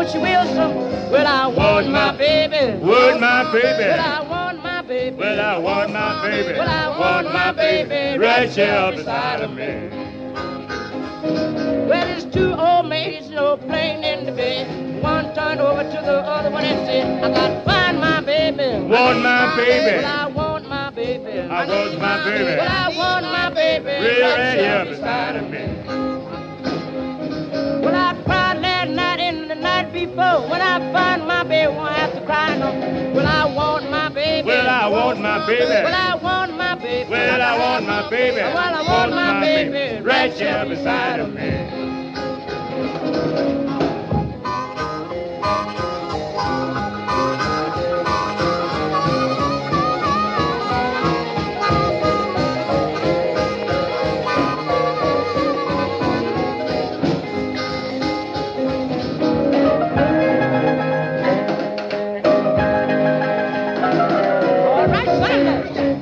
Woodsie Wilson. Well, I want my baby. Would my baby. Well, I want my baby. Well, I want my baby. Well, I want my baby right here beside of me. Well, there's two old maids, playing in the bed. One turned over to the other one and said, I got to find my baby. Want my baby. Well, I want my baby. I want my baby. Well, I want my baby Right here beside of me. Well, I cried last night and the night before. When I find my baby, won't have to cry no. Well, I want my baby. Well, I want my baby. Well, I want my baby. Well, I want my baby. Well, I want my baby right here beside of me. All right, Sunday.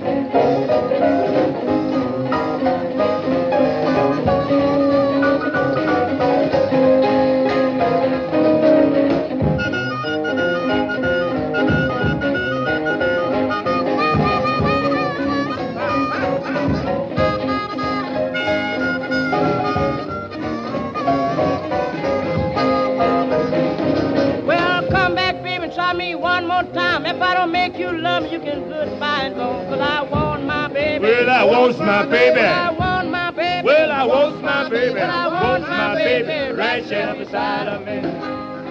Well, come back, baby, and try me one more time. If I don't make you love me, you can goodbye and go. But I want my baby. Well, I want my baby. Well, I want my baby. Well, I want my baby. Well, I want my baby right here beside of me.